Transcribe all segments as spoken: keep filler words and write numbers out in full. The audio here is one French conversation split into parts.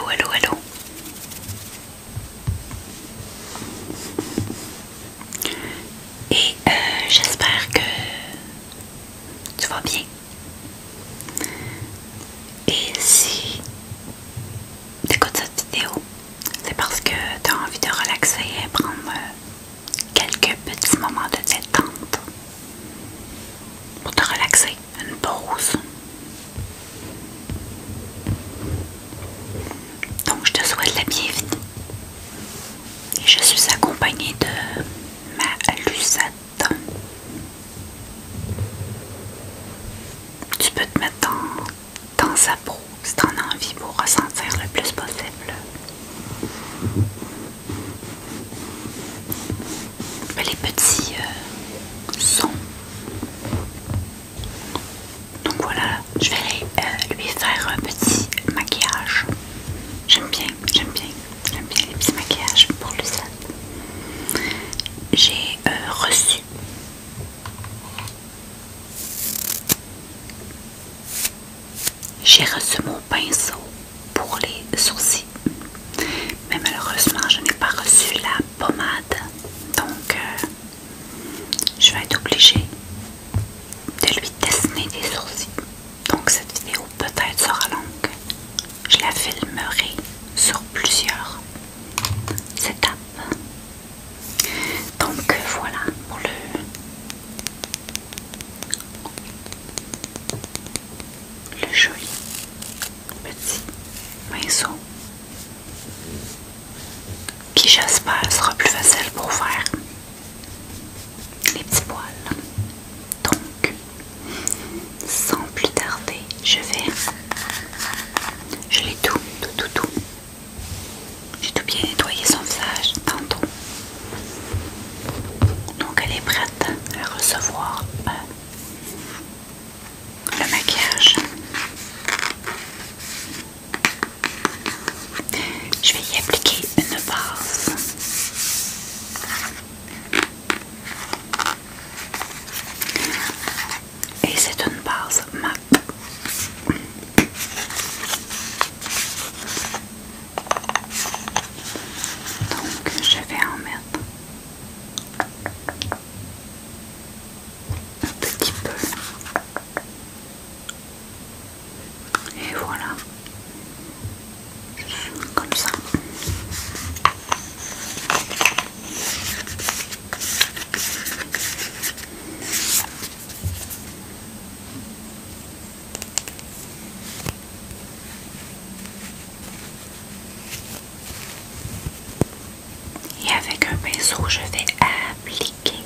allô, allô. Et euh, j'espère que tu vas bien. Et si tu écoutes cette vidéo, c'est parce que tu as envie de relaxer et prendre euh, quelques petits moments de détente pour te relaxer, une pause. Donc je te souhaite la bienvenue. Et je suis accompagnée de ma Lucette. Tu peux te mettre dans, dans sa peau si tu en as envie pour ressentir le plus possible les petits euh, sons. Donc voilà, je vais euh, lui faire un petit maquillage. J'aime bien, j'aime bien, j'aime bien les petits maquillages pour Lucette. J'ai euh, reçu J'ai reçu mon pinceau pour les sourcils, mais malheureusement je n'ai pas reçu la pommade, donc euh, je vais être obligée de lui dessiner des sourcils. Donc cette vidéo peut-être sera longue, je la filmerai sur plusieurs étapes. Donc voilà pour le le joli petit pinceau qui, j'espère, sera plus facile pour faire les petits poils. Donc sans plus tarder, je vais je l'ai tout tout tout tout j'ai tout bien nettoyé son visage tantôt, donc elle est prête à recevoir euh, le maquillage. Je vais y appliquer une base. Et c'est une base mat. Donc je vais en mettre un petit peu. Et voilà. Comme ça. Et avec un pinceau, je vais appliquer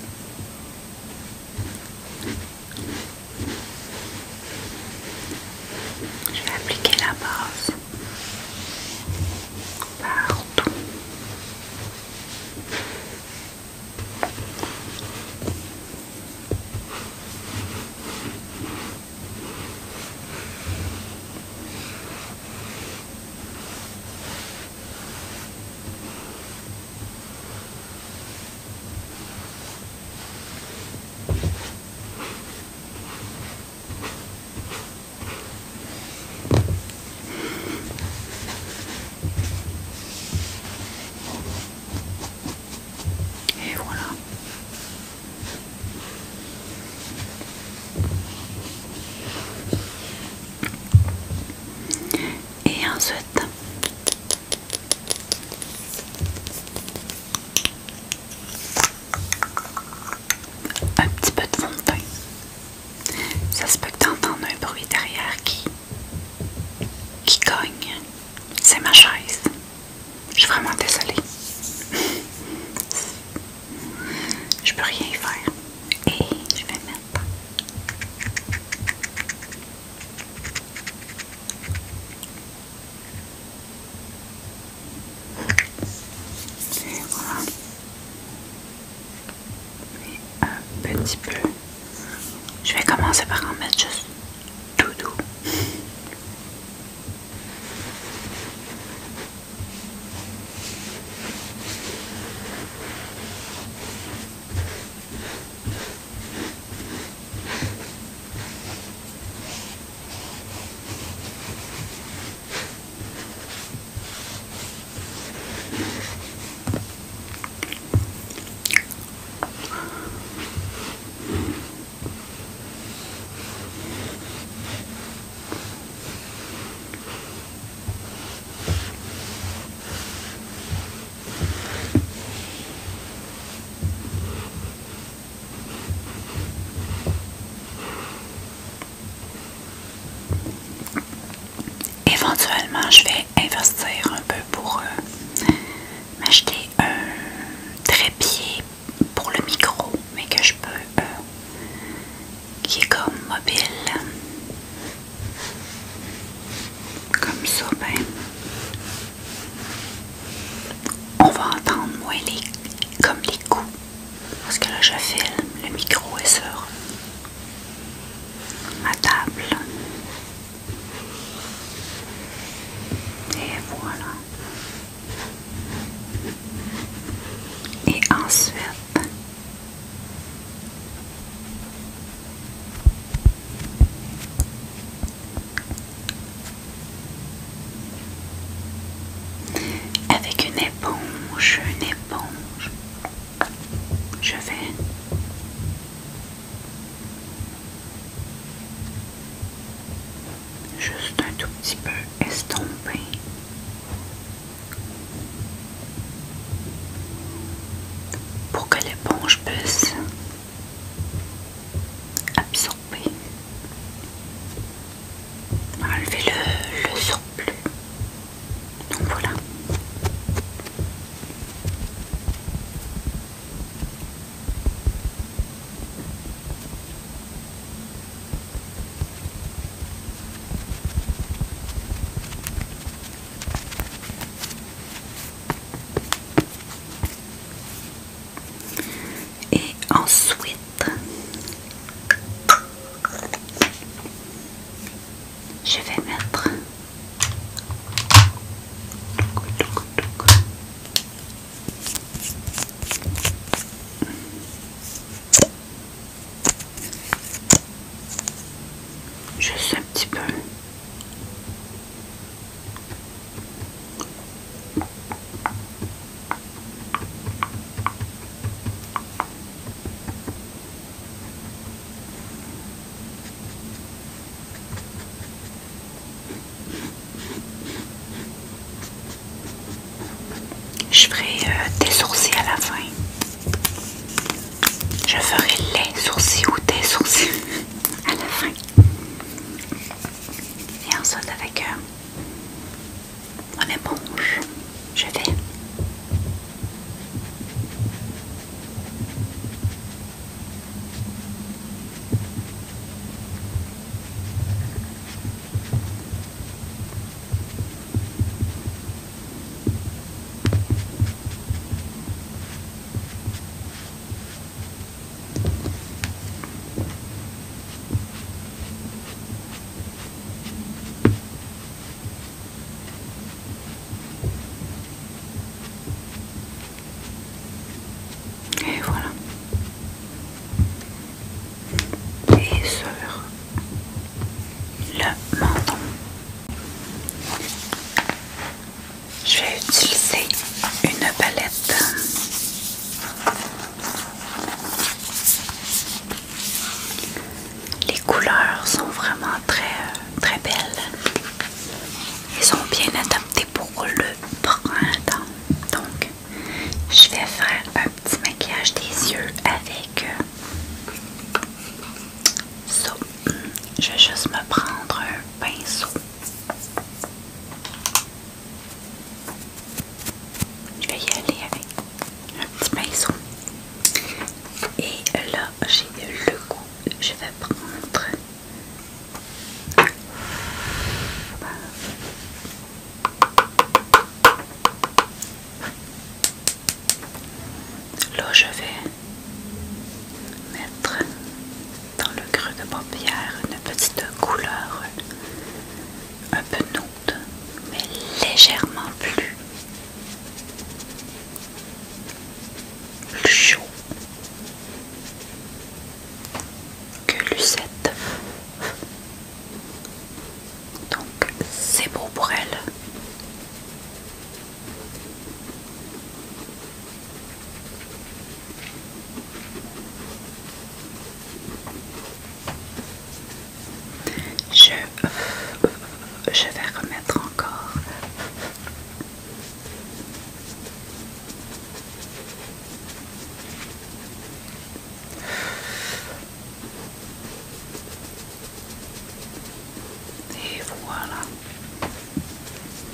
je vais appliquer la base partout. Et voilà. Et ensuite, un petit peu de fond de teint. Ça se peut que tu entendes un bruit derrière qui, qui cogne. C'est ma chaise. Je suis vraiment désolée. Je peux rien faire. Et je vais mettre et voilà. Et un petit peu. Je vais commencer par en mettre juste tout doux. je vais investir un peu pour euh, m'acheter un trépied pour le micro, mais que je peux, euh, qui est comme mobile. Comme ça, ben, on va entendre moins les, comme les coups. Parce que là, je filme, le micro est sur ma table. Et voilà. Et ensuite, avec une éponge, une éponge, je vais juste un tout petit peu estomper pour que l'éponge puisse absorber, enlever le, le surplus. Donc voilà. Et ensuite, je vais mettre juste un petit peu. Je ferai euh, des sourcils à la fin. Je ferai les sourcils ou des sourcils à la fin. Et ensuite avec euh, mon éponge, je vais et voilà. Et sur le menton, je vais utiliser une palette les couleurs sont vraiment très très belles et sont bien adaptées pour le printemps. Donc je vais faire un petit maquillage des yeux avec euh, ça. Je vais juste me prendre un pinceau. Je vais y aller avec un petit pinceau. Et là, j'ai le goût. Je vais prendre là, je vais mettre dans le creux de paupière une petite couleur un peu nude, mais légèrement plus, plus chaud que Lucette. Donc c'est beau pour elle. Je, je vais remettre encore et voilà.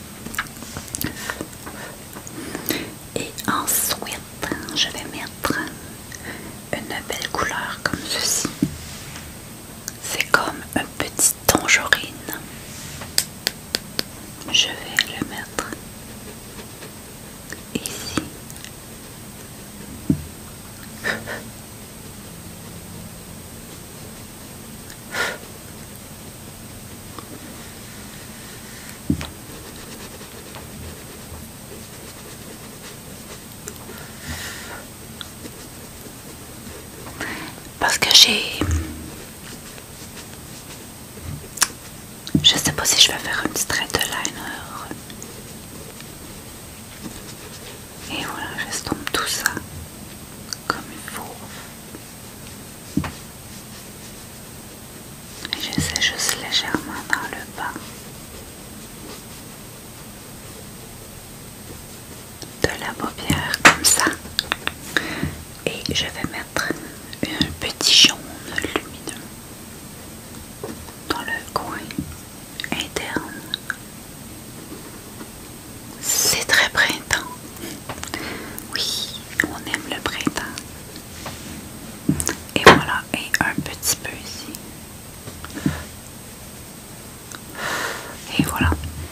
je vais le mettre ici. Parce que j'ai... Je sais pas si je vais faire un petit trait de liner. Et voilà, j'estompe tout ça comme il faut. Et j'essaie juste légèrement dans le bas de la paupière comme ça. Et je vais mettre un petit jaune lumineux dans le coin interne. C'est très printemps. Oui, on aime le printemps. Et voilà, et un petit peu ici. Et voilà.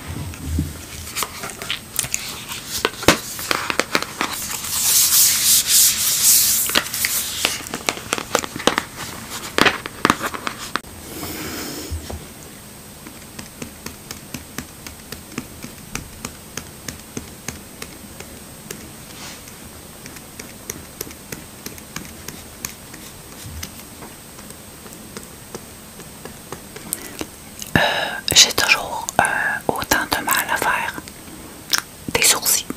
J'ai toujours euh, autant de mal à faire des sourcils.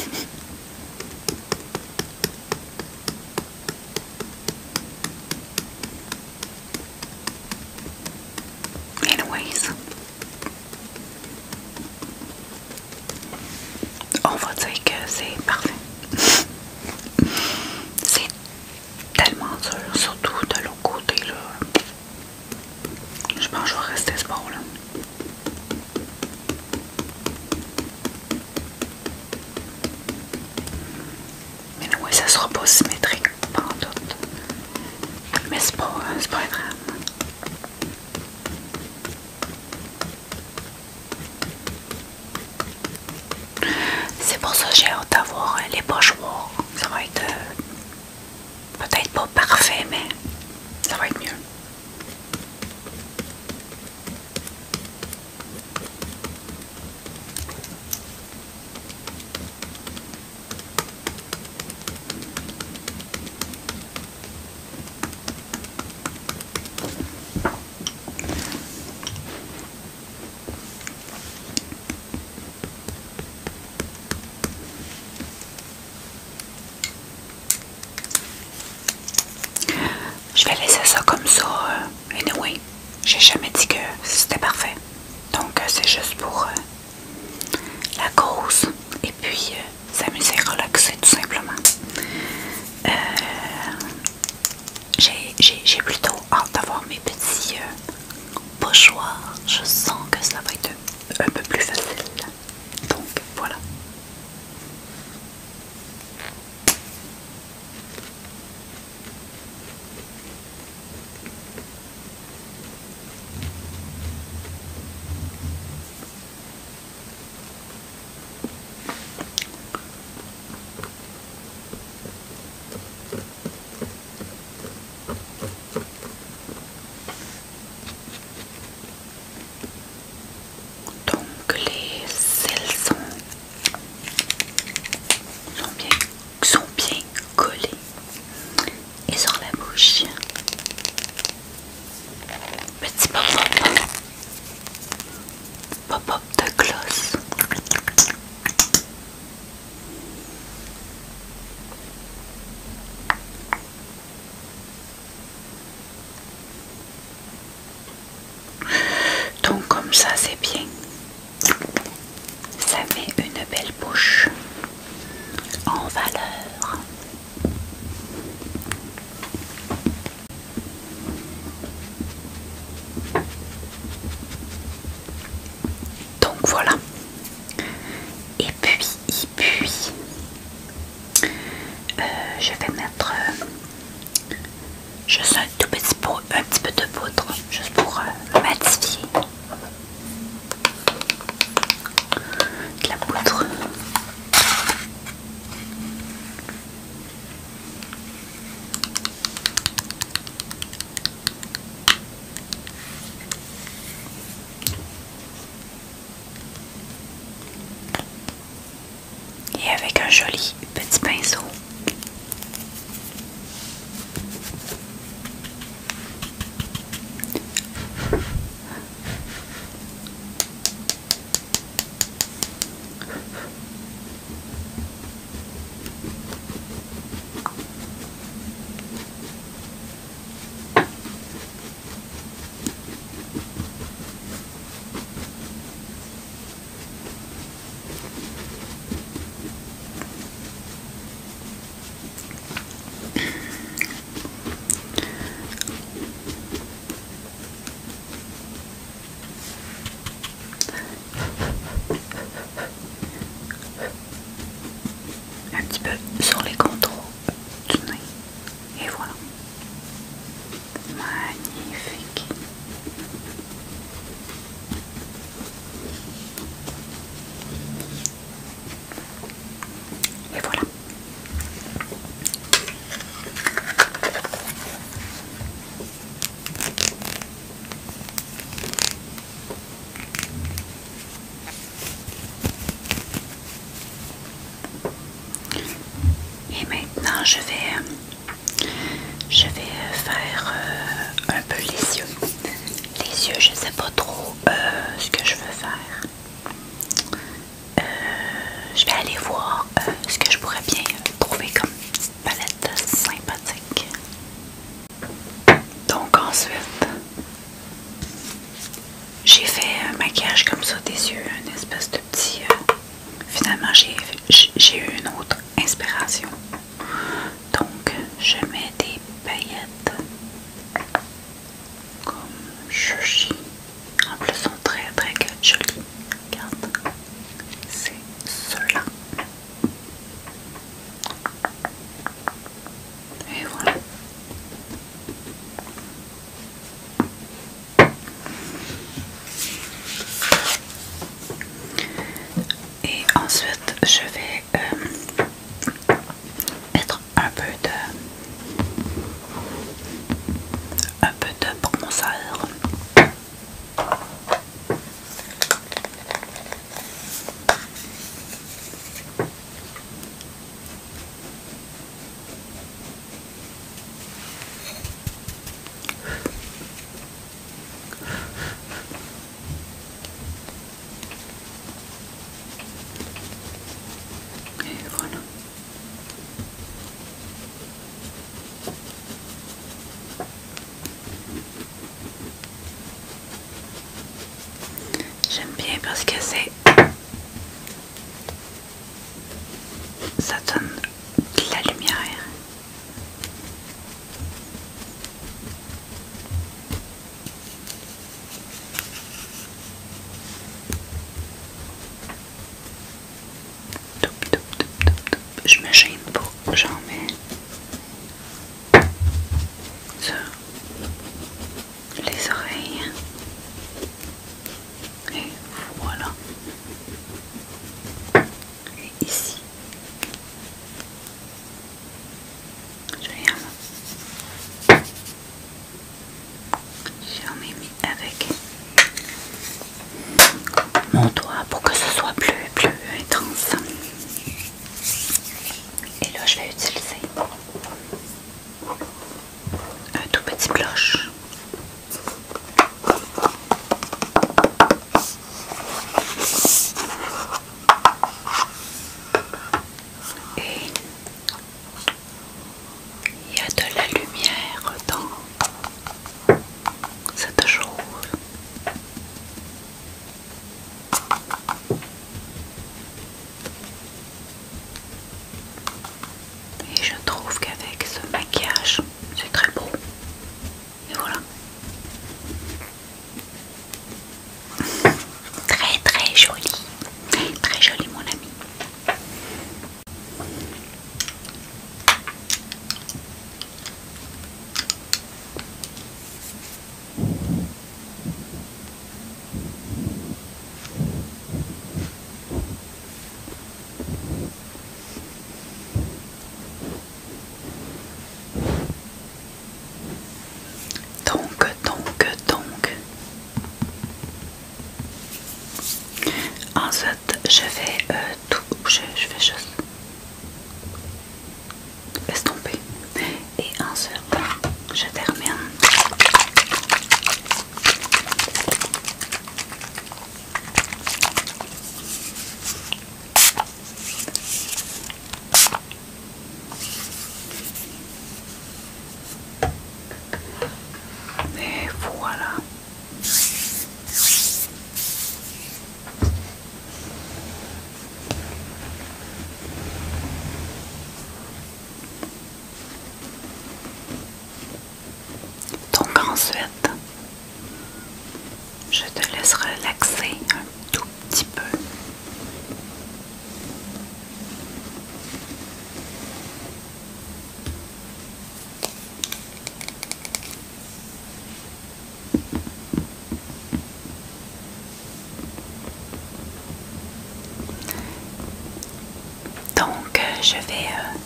Anyways, on va dire que c'est parfait. C'est tellement dur, surtout de l'autre côté là. Je pense que je vais rester ce bon là. Mais oui, ça sera pas symétrique pendant tout. Mais c'est pas, c'est pas grave. C'est pour ça que j'ai hâte d'avoir les pochoirs. Ça va être euh, peut-être pas parfait, mais ça va être mieux. Je vais laisser ça comme ça. Euh, anyway, j'ai jamais dit que c'était parfait. Donc, euh, c'est juste pour euh, la cause. Et puis, euh, s'amuser, relaxer tout simplement. Euh, j'ai plutôt hâte d'avoir mes petits euh, pochoirs. Je sens que ça va être un, un peu plus facile. Donc, voilà. Donc les cils sont, sont, bien, sont bien collés. Et sur la bouche, petit pop-up, pop-up de gloss. Donc comme ça c'est bien. Ça met une belle bouche en valeur. Donc voilà. Et puis, et puis, euh, je vais mettre euh, juste un tout petit peu, un petit peu de poudre, juste pour euh, matifier. joli petit pinceau. Un petit peu sur les contours du nez. Et voilà. Magnifique. Et voilà. Et maintenant, je vais, je vais faire euh, un peu les yeux. Les yeux, je sais pas trop euh, ce que je veux faire. Euh, je vais aller voir euh, ce que je pourrais bien trouver comme petite palette sympathique. Donc ensuite, j'ai fait un maquillage comme ça des yeux, une espèce de petit... Euh, finalement, j'ai j'ai eu une autre inspiration. Donc, je mets des paillettes comme ceci. En plus, elles sont très très jolies. Regarde, c'est cela. Et voilà. Et ensuite, je vais euh, mettre un peu de un peu de bronzer. Et voilà. J'aime bien parce que c'est ça donne de la lumière. Toup, toup, toup, toup, toup. Je me gêne pas, j'en mets sur les oreilles. Et voilà. Et ici, je viens. J'en ai mis avec mon doigt pour que ce soit plus, plus intense. Et là, je vais utiliser un tout petit blush. Et il y a de la lumière dans cette chose. Et je trouve qu'avec ce maquillage, c'est très beau. Et voilà. Très très joli. Très joli mon ami. Donc, donc, donc. Ensuite, je vais euh, tout. Je, je vais juste Donc, euh, je vais euh,